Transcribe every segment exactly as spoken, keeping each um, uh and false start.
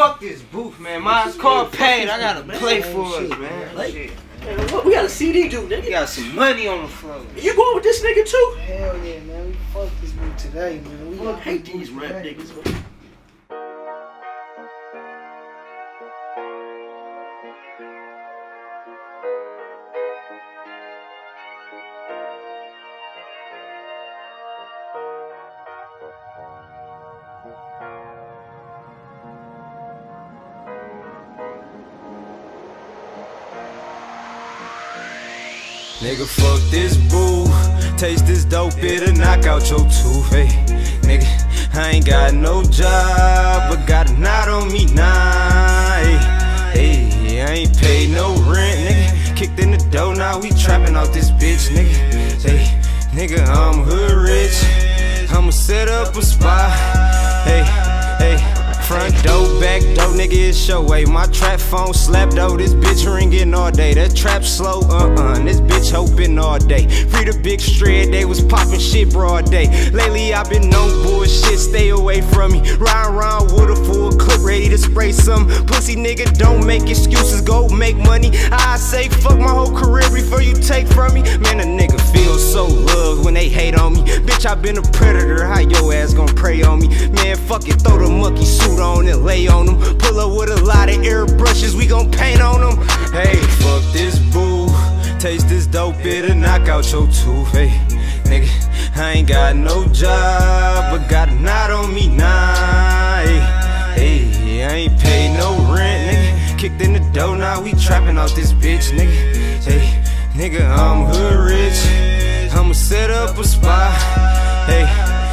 fuck this booth, man. My car paid. I gotta play for us, man. Like, shit. Man, what we got a C D do, nigga? We got some money on the floor. You going with this nigga too? Hell yeah, man. We fuck this booth today, man. We I hate these rap niggas, man. Nigga, fuck this boo. Taste this dope, it'll knock out your tooth. Hey, nigga, I ain't got no job, but got a knot on me now. Hey, hey, I ain't paid no rent, nigga. Kicked in the door, now we trapping out this bitch, nigga. Hey, nigga, I'm hood rich. I'ma set up a spot. Hey, hey. Front door, back door, nigga, it's show way. My trap phone slap though, this bitch ringing all day. That trap slow, uh-uh, this bitch hoping all day. Free the big shred, they was popping shit broad day. Lately I been on bullshit, stay away from me. Riding around with a full clip, ready to spray some. Pussy nigga, don't make excuses, go make money. I say fuck my whole career before you take from me. Man, a nigga feels so loved when they hate on me. Bitch, I been a predator, how your ass gon' prey on me? Man, fuck it, throw the monkey suit on and lay on them. Pull up with a lot of airbrushes, we gon' paint on them. Hey, fuck this boo. Taste this dope, it'll knock out your tooth. Hey, nigga, I ain't got no job, but got a knot on me now. Hey, hey, I ain't paid no rent, nigga. Kicked in the door, now we trapping out this bitch, nigga. Hey, nigga, I'm hood rich. I'ma set up a spot. Hey,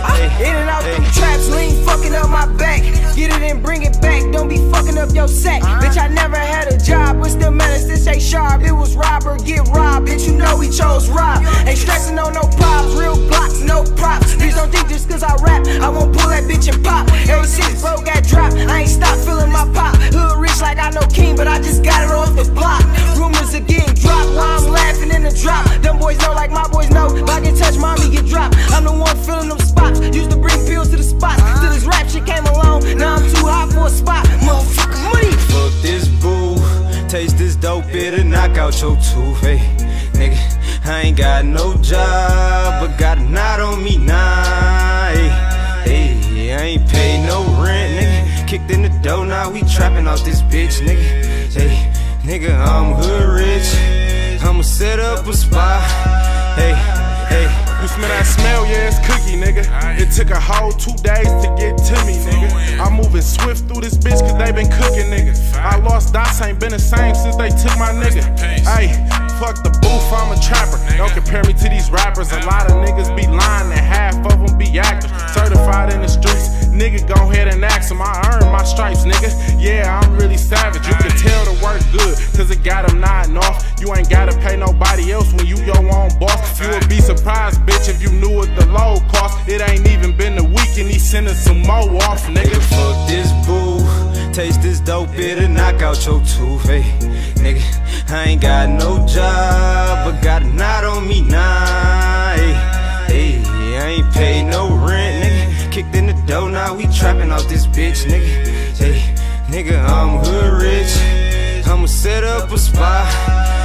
in and out them traps, lean fucking up my back. Get it and bring it back, don't be fucking up your sack. Bitch, I never had a job, but still managed to stay sharp. It was rob or get robbed, bitch, you know we chose rob. Ain't stressing on no props, real blocks, no props. Please don't think just cause I rap, I won't pull that bitch and pop. Every since bro got dropped, I ain't stopped feeling my pop. Hood rich like I know King, but I just got it off the block. Rumors are getting dropped, while I'm laughing in the drop. Them boys know like my boys know, if I can touch mommy get dropped. I'm the one filling them spots. Used to bring pills to the spots, till this rap shit came along. Now I'm too hot for a spot, motherfucker money. Fuck this boo, taste this dope, it'll knock out your tooth. Hey, nigga, I ain't got no job, but got a knot on me now. Hey, hey, I ain't paid no rent, nigga. Kicked in the door, now we trapping out this bitch, nigga. Hey, nigga, I'm hood rich. I'ma set up a spot. Hey, hey. You smell that smell, yeah, it's cookie, nigga. It took a whole two days to get to me, nigga. I'm moving swift through this bitch cause they been cooking, nigga. I lost dots, ain't been the same since they took my nigga. Ayy, fuck the booth, I'm a trapper. Don't compare me to these rappers. A lot of niggas be lying and half of them be actors. Certified in the streets, nigga, go ahead and ask them. I earned my stripes, nigga. Yeah, I'm really savage. You can tell the work good cause it got them nodding off. You ain't gotta pay nobody else when you your own boss. You would be surprised, bitch, if you knew what the load cost. It ain't even been a week and he sending some more off, nigga. Fuck this boo, taste this dope, it'll knock out your tooth. Hey, nigga, I ain't got no job, but got a knot on me now. Hey, hey, I ain't paid no rent, nigga. Kicked in the door, now we trapping out this bitch, nigga. Hey, nigga, I'm hood rich. I'ma set up a spot.